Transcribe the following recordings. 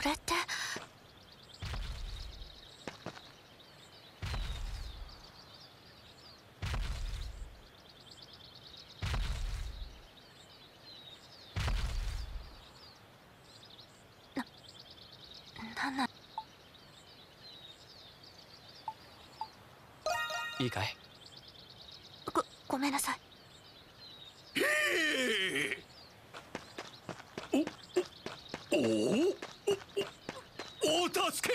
れってなんなんいいかい？ ごめんなさい。 お助け！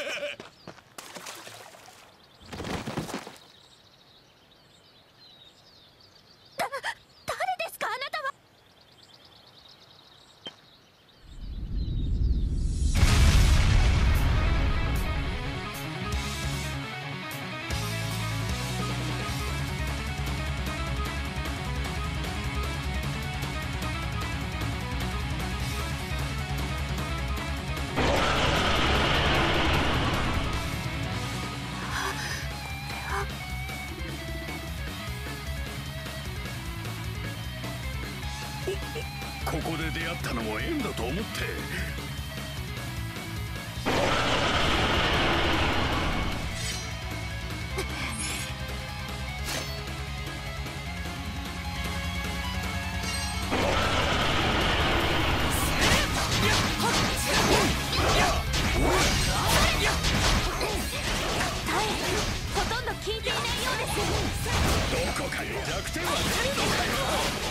誰ですかあなたは。 ここで出会ったのも縁だと思って。 ほとんど聞いていないようです。 どこかに弱点はねえのかよ。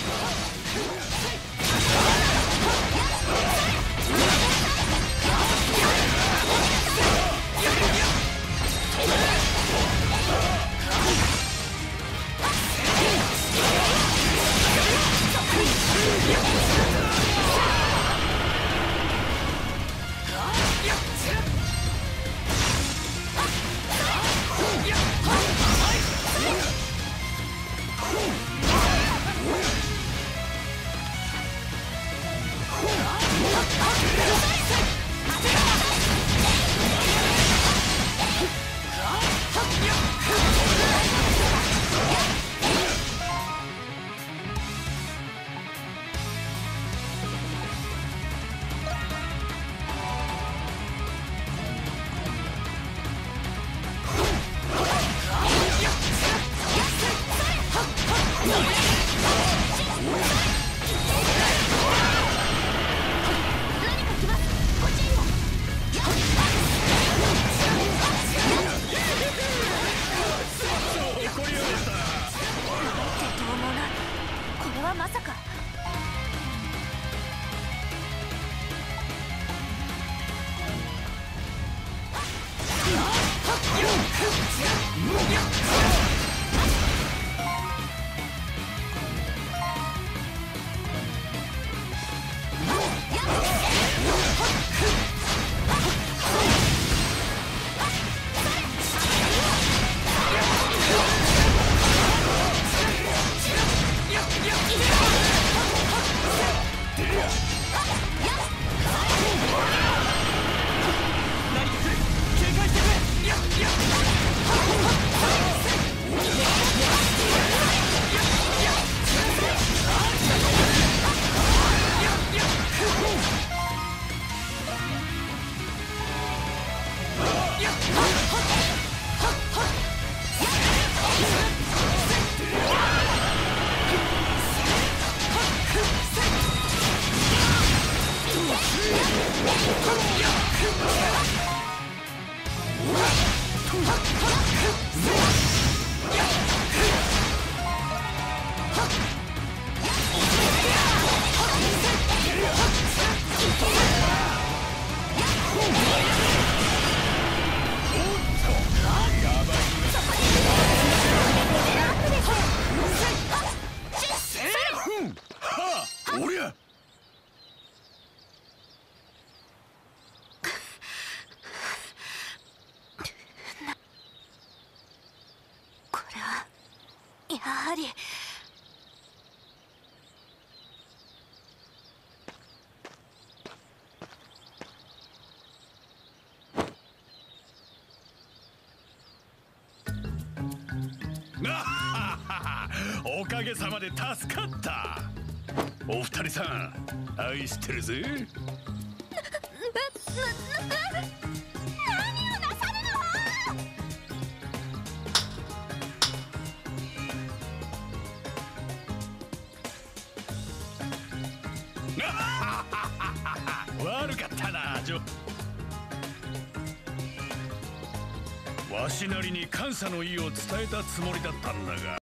まさか。これはやはり。 おかげさまで助かった。お二人さん愛してるぜ。 何をなさるの。 悪かったなジョ。わしなりに感謝の意を伝えたつもりだったんだが。